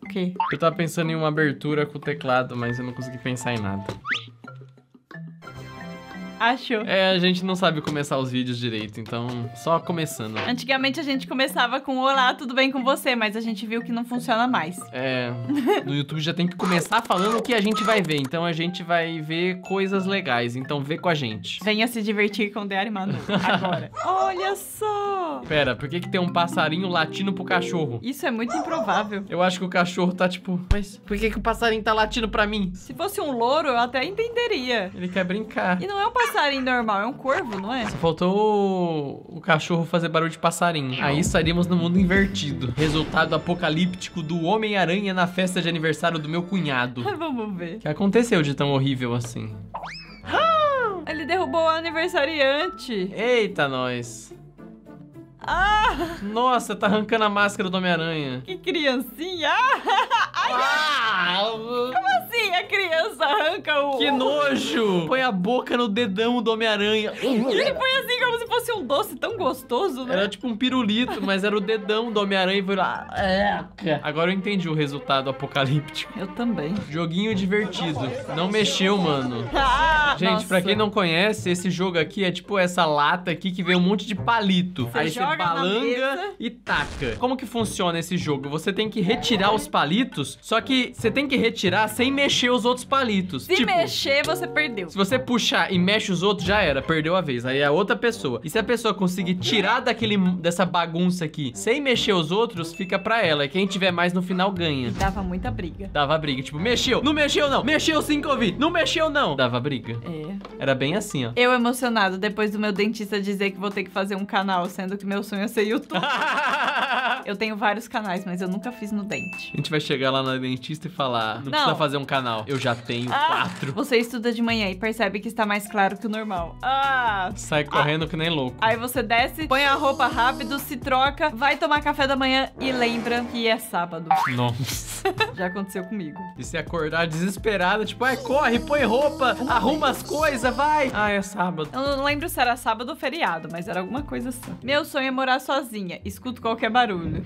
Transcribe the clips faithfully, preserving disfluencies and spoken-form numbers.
O quê? Eu tava pensando em uma abertura com o teclado, mas eu não consegui pensar em nada. Achou. É, a gente não sabe começar os vídeos direito, então só começando. Antigamente a gente começava com olá, tudo bem com você, mas a gente viu que não funciona mais. É, no YouTube já tem que começar falando o que a gente vai ver, então a gente vai ver coisas legais, então vê com a gente. Venha se divertir com o Diário Manu agora. Olha só! Pera, por que que tem um passarinho latindo pro cachorro? Isso é muito improvável. Eu acho que o cachorro tá tipo, mas por que que o passarinho tá latindo pra mim? Se fosse um louro, eu até entenderia. Ele quer brincar. E não é um passarinho normal, é um corvo, não é? Só faltou o, o cachorro fazer barulho de passarinho. Aí estaríamos no mundo invertido. Resultado apocalíptico do Homem-Aranha na festa de aniversário do meu cunhado. Vamos ver. O que aconteceu de tão horrível assim? Ele derrubou o aniversariante. Eita, nós. Ah! Nossa, tá arrancando a máscara do Homem-Aranha. Que criancinha! Ai, Ah! como assim a criança arranca o... Que nojo! Põe a boca no dedão do Homem-Aranha. Ele foi assim como se fosse um doce tão gostoso, né? Era tipo um pirulito, mas era o dedão do Homem-Aranha e foi lá. Agora eu entendi o resultado apocalíptico. Eu também. Joguinho divertido. Não mexeu, mano. Ah, Gente, nossa. pra quem não conhece, esse jogo aqui é tipo essa lata aqui que vem um monte de palito. Você Aí joga você na balanga mesa. e taca. Como que funciona esse jogo? Você tem que retirar os palitos, só que você tem que retirar sem mexer os outros palitos. Se tipo, mexer, você perdeu. se você puxar e mexe os outros, já era, perdeu a vez. Aí é outra pessoa. E se a pessoa conseguir tirar daquele, dessa bagunça aqui, sem mexer os outros, fica pra ela. E quem tiver mais no final ganha. Dava muita briga. Dava briga, tipo, mexeu, não mexeu não, mexeu sim que eu vi, não mexeu não. Dava briga. É. Era bem assim, ó. Eu emocionado depois do meu dentista dizer que vou ter que fazer um canal, sendo que meu sonho é ser YouTube. Eu tenho vários canais, mas eu nunca fiz no dente. A gente vai chegar lá na dentista e falar, não, Não. precisa fazer um canal. Eu já tenho Ah, quatro. você estuda de manhã e percebe que está mais claro que o normal. Ah! Sai correndo que nem louco. Aí você desce, põe a roupa rápido, se troca, vai tomar café da manhã e lembra que é sábado. Nossa. Já aconteceu comigo. E se acordar desesperada, tipo, ai, corre, põe roupa, arruma as coisas, vai. Ah, é sábado. Eu não lembro se era sábado ou feriado, mas era alguma coisa assim. Meu sonho é morar sozinha. Escuto qualquer barulho.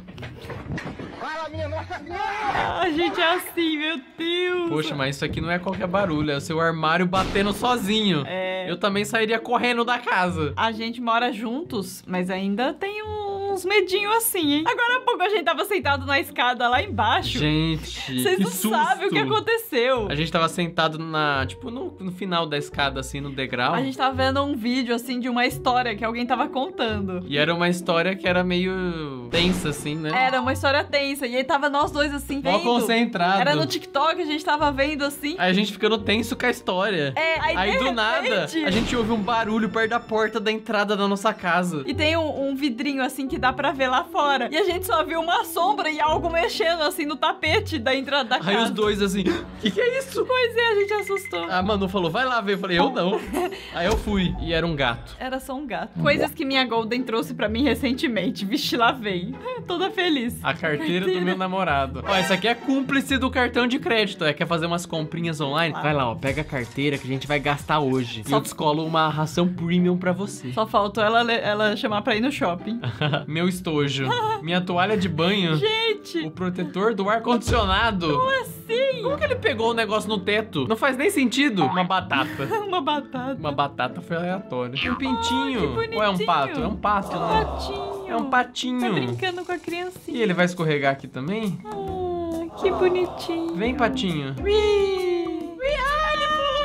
Fala, minha nossa minha! Ah, gente, é assim, meu Deus. Poxa, mas isso aqui não é qualquer barulho, é o seu armário batendo sozinho. É. Eu também sairia correndo da casa. A gente mora juntos, mas ainda tem uns medinhos assim, hein? Agora há pouco a gente tava sentado na escada lá embaixo. Gente, Vocês que não susto. sabem o que aconteceu. A gente tava sentado na, tipo, no, no final da escada, assim, no degrau. A gente tava vendo um vídeo, assim, de uma história que alguém tava contando. E era uma história que era meio tensa, assim, né? Era uma história tensa. E aí tava nós dois, assim, Mó vendo. concentrado. Era no TikTok, a gente tava vendo, assim. Aí a gente ficando tenso com a história. É, aí, Aí de do nada, repente- a gente ouve um barulho perto da porta da entrada da nossa casa. E tem um, um vidrinho, assim, que dá pra ver lá fora. E a gente só viu uma sombra e algo mexendo, assim, no tapete da entrada da casa. Aí os dois assim, que que é isso? Pois é, a gente assustou. A Manu falou, vai lá ver. Eu falei, eu não. Aí eu fui. E era um gato. Era só um gato. Coisas que minha Golden trouxe pra mim recentemente. Vixe, lá vem. Toda feliz. A carteira do meu namorado. Ó, esse aqui é cúmplice do cartão de crédito. É, quer fazer umas comprinhas online? Vai lá, ó, pega a carteira que a gente vai gastar hoje. E Só- eu descolo uma ração premium pra você. Só faltou ela, ela chamar pra ir no shopping. Meu estojo. Minha toalha de banho. Gente, O protetor do ar-condicionado. como assim? Como que ele pegou o negócio no teto? Não faz nem sentido. Uma batata. Uma batata. Uma batata foi aleatório. Um pintinho. Ai, que Ou é um bonitinho. pato? É um pato, né? Patinho. É um patinho. Tá brincando com a criancinha. E ele vai escorregar aqui também? Ah, que bonitinho. Vem, patinho. Ui. Ai,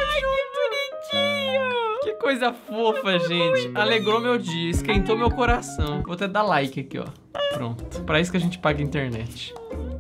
que bonitinho. Que coisa fofa, gente. Alegrou meu dia, esquentou meu coração. Vou até dar like aqui, ó. Pronto. Pra isso que a gente paga a internet.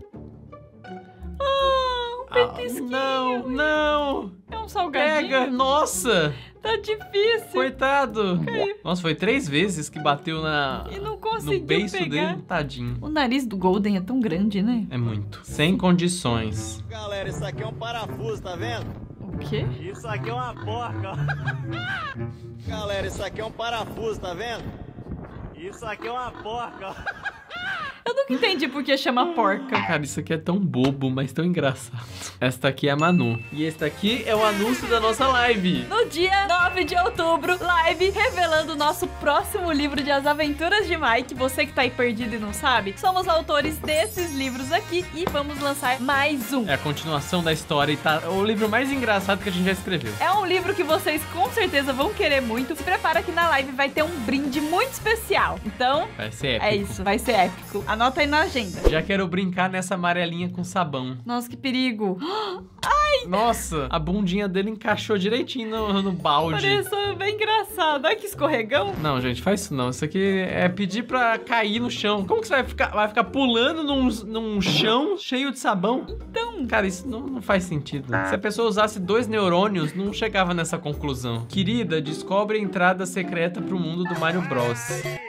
Ah, um Ah, petisquinho. não, não. É um salgadinho. Pega. Nossa. Tá difícil. Coitado. Caiu. Nossa, foi três vezes que bateu na... E não no conseguiu beiço pegar. dele. Tadinho. O nariz do Golden é tão grande, né? É muito. Sem condições. Galera, isso aqui é um parafuso, tá vendo? O quê? Isso aqui é uma porca, ó. Galera, isso aqui é um parafuso, tá vendo? Isso aqui é uma porca, ó. Eu nunca entendi por que chama porca. Cara, isso aqui é tão bobo, mas tão engraçado. Esta aqui é a Manu. E esse aqui é o anúncio da nossa live. No dia nove de outubro, live revelando o nosso próximo livro de As Aventuras de Mike. Você que tá aí perdido e não sabe, somos autores desses livros aqui e vamos lançar mais um. É a continuação da história e tá o livro mais engraçado que a gente já escreveu. É um livro que vocês com certeza vão querer muito. Se prepara que na live vai ter um brinde muito especial. Então, vai ser épico. É isso, vai ser épico. Anota aí na agenda. Já quero brincar nessa amarelinha com sabão. Nossa, que perigo. Nossa, a bundinha dele encaixou direitinho no, no balde. Pareceu bem engraçado. Olha que escorregão. Não, gente, faz isso não. Isso aqui é pedir pra cair no chão. Como que você vai ficar, vai ficar pulando num, num chão cheio de sabão? Então... Cara, isso não, não faz sentido. Se a pessoa usasse dois neurônios, não chegava nessa conclusão. Querida, descobre a entrada secreta pro mundo do Mario Bros.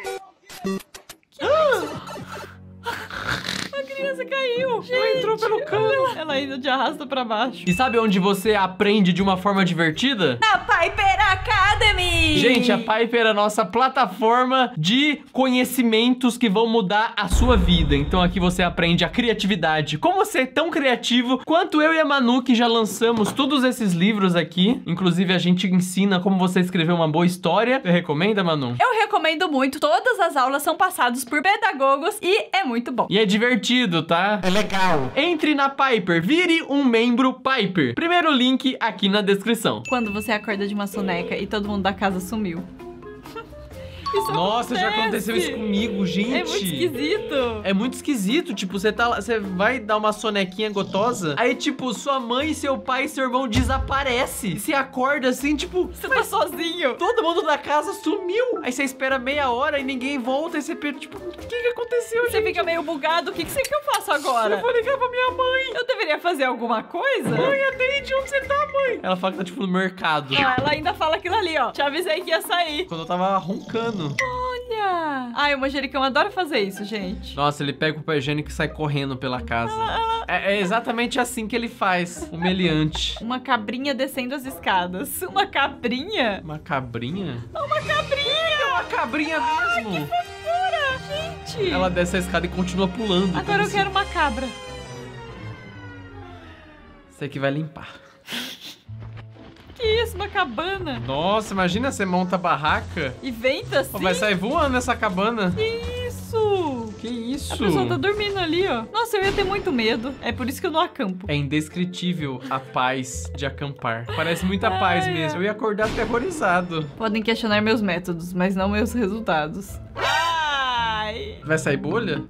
A criança caiu. Gente, ela entrou pelo cano. Ela indo de arrasta pra baixo. E sabe onde você aprende de uma forma divertida? Na Piper Academy! Gente, a Piper é a nossa plataforma de conhecimentos que vão mudar a sua vida. Então aqui você aprende a criatividade. Como ser tão criativo quanto eu e a Manu, que já lançamos todos esses livros aqui. Inclusive a gente ensina como você escrever uma boa história. Você recomenda, Manu? Eu recomendo muito. Todas as aulas são passadas por pedagogos e é muito bom. E é divertido, tá? É legal. Entre na Piper, vire um membro Piper. Primeiro link aqui na descrição. Quando você acorda de uma soneca e todo mundo da casa sumiu. Isso Nossa, acontece. já aconteceu isso comigo, gente. É muito esquisito. É muito esquisito, tipo, você tá lá, você vai dar uma sonequinha gotosa, aí, tipo, sua mãe, seu pai e seu irmão desaparece. E você acorda assim, tipo... Você tá sozinho. Todo mundo da casa sumiu. Aí você espera meia hora e ninguém volta, e você pensa, tipo, o que que aconteceu, Você gente? fica meio bugado. O que, que você quer que eu faço agora? Eu vou ligar pra minha mãe. Eu deveria fazer alguma coisa? Mãe, atende, onde você tá, mãe? Ela fala que tá, tipo, no mercado. Ó, ela ainda fala aquilo ali, ó. Te avisei que ia sair. Quando eu tava roncando. Olha! Ai, o manjericão adora fazer isso, gente. Nossa, ele pega o papel higiênico e sai correndo pela casa. É, é exatamente assim que ele faz, humilhante. Uma cabrinha descendo as escadas. Uma cabrinha? Uma cabrinha? Uma cabrinha! É uma cabrinha mesmo! Que fofura, gente! Ela desce a escada e continua pulando. Agora eu quero uma cabra. Você que vai limpar. Que isso, uma cabana? Nossa, imagina você monta a barraca. E venta assim? Pô, vai sair voando essa cabana. Que isso? Que isso? A pessoa tá dormindo ali, ó. Nossa, eu ia ter muito medo. É por isso que eu não acampo. É indescritível a paz de acampar. Parece muita paz Ai, mesmo. Eu ia acordar aterrorizado. Podem questionar meus métodos, mas não meus resultados. Ai! Vai sair bolha?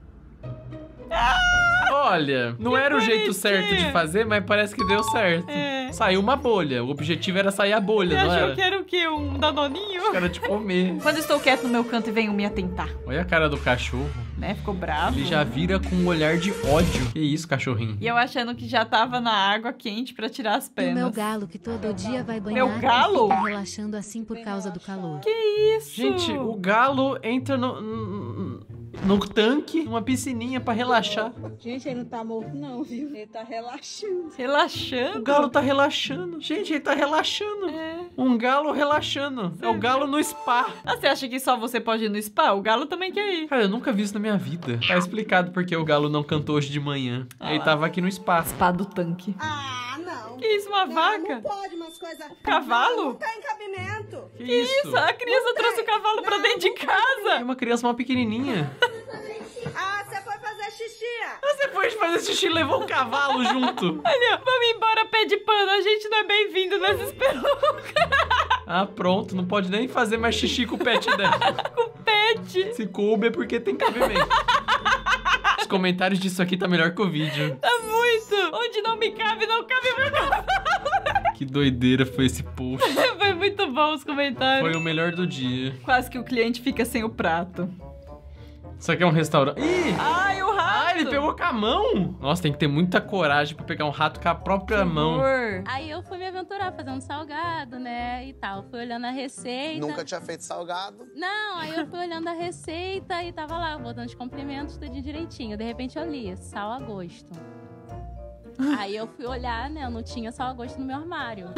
Olha, não era o jeito certo de fazer, mas parece que deu certo. É. Saiu uma bolha. O objetivo era sair a bolha, Você não achou era? que era o quê? Um danoninho? Os caras te comer. Quando estou quieto no meu canto e venham me atentar, Olha a cara do cachorro. né? Ficou bravo. Ele já vira com um olhar de ódio. Que isso, cachorrinho? E eu achando que já tava na água quente pra tirar as E o penas. meu galo que todo dia vai banhar Meu galo? e fica relaxando assim por causa do calor. Que isso? Gente, o galo entra no, no, no tanque, numa piscininha pra relaxar. Gente, ele não tá morto não, viu? Ele tá relaxando. Relaxando. O galo tá relaxando. Gente, ele tá relaxando. É. Um galo relaxando. É o galo no spa. Ah, você acha que só você pode ir no spa? O galo também quer ir. Cara, eu nunca vi isso na minha vida. Tá explicado porque o galo não cantou hoje de manhã. Ah Ele lá. tava aqui no spa. Spa do tanque. Ah, não. Que isso, uma Não, vaca? não pode umas coisas... Cavalo? Não tá em cabimento. Que, Que isso? A criança trouxe o cavalo pra dentro de É casa. uma criança mal pequenininha. Ah, você foi fazer xixi. Você foi fazer xixi e levou um cavalo junto. Olha, vamos embora, pé de pano. A gente não é bem-vindo nessa espelunca. Ah, pronto. Não pode nem fazer mais xixi com o pet dela. Com pet. Se coube é porque tem cabimento. Os comentários disso aqui tá melhor que o vídeo. Tá muito. Onde não me cabe, não cabe meu cavalo. Que doideira foi esse post. Foi muito bom os comentários. Foi o melhor do dia. Quase que o cliente fica sem o prato. Isso aqui é um restaurante. Ih! Ai, o rato. Ah, ele pegou com a mão? Nossa, tem que ter muita coragem pra pegar um rato com a própria mão. Amor. Aí eu fui me aventurar fazendo salgado, né, e tal. Fui olhando a receita. Nunca tinha feito salgado. Não, aí eu fui olhando a receita e tava lá, botando os complementos, tudo direitinho. De repente eu li, sal a gosto. Aí eu fui olhar, né, eu não tinha sal a gosto no meu armário.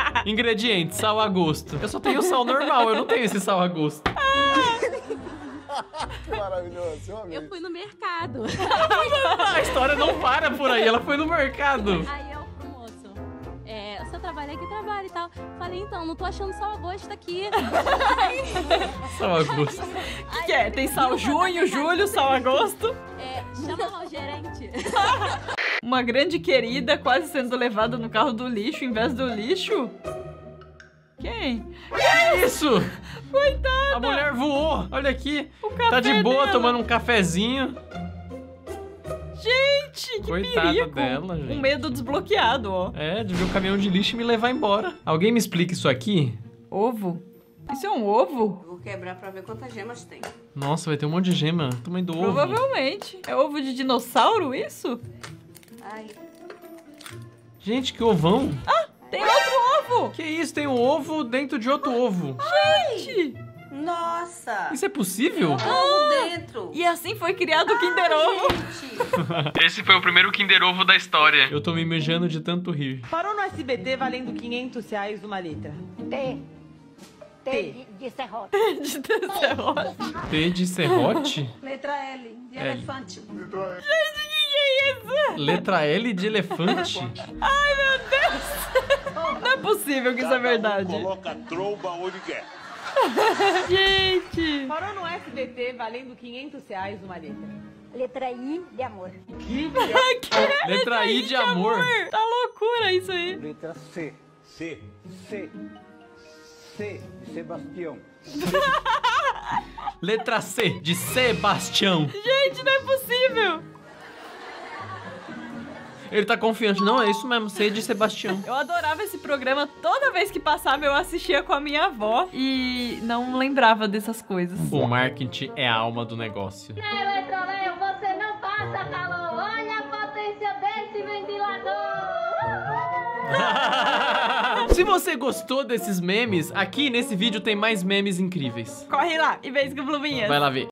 Ingredientes, sal a gosto. Eu só tenho sal normal, eu não tenho esse sal a gosto. Que maravilhoso, eu amei. Eu fui no mercado. A história não para por aí, ela foi no mercado. Aí eu pro moço, é, você trabalha aqui, trabalha e tal. Falei, então, não tô achando sal a gosto aqui. Só Augusto. O que, que é? Tem sal junho, julho, sal agosto. É, chama lá o gerente. Uma grande querida quase sendo levada no carro do lixo em vez do lixo. Quem? Que isso? Coitada. A mulher voou. Olha aqui. O café Tá de boa dela. tomando um cafezinho. Gente, que Coitada perigo. dela, gente. Um medo desbloqueado, ó. É, de ver o caminhão de lixo e me levar embora. Alguém me explica isso aqui? Ovo? Isso é um ovo? Vou quebrar pra ver quantas gemas tem. Nossa, vai ter um monte de gema. Tamanho do ovo. Provavelmente. É ovo de dinossauro, isso? Ai, Gente, que ovão. Tem outro ovo! Que isso? Tem um ovo dentro de outro ovo. Gente! nossa! Isso é possível? Ovo dentro! E assim foi criado o Kinder Ovo. Gente, Esse foi o primeiro Kinder Ovo da história. Eu tô me mijando de tanto rir. Parou no S B T valendo quinhentos reais uma letra. T. T de, de serrote. De serrote. T de serrote? letra L, de L. elefante. Gente, que que é isso? Letra L de elefante? Ai, meu Deus! Não é possível que isso é verdade. Coloca a tromba onde quer. Gente! Parou no S B T valendo quinhentos reais uma letra. Letra I de amor. Letra I de amor. Tá loucura isso aí. Letra C. C. C. C de Sebastião. Letra C de Sebastião. Gente, não é possível. Ele tá confiante. Não, é isso mesmo, C de Sebastião. Eu adorava esse programa. Toda vez que passava, eu assistia com a minha avó. E não lembrava dessas coisas. O marketing é a alma do negócio. Eletroleu, você não passa calor. Olha a potência desse ventilador. Se você gostou desses memes, aqui nesse vídeo tem mais memes incríveis. Corre lá e vê isso com pluminhas. Vai lá ver.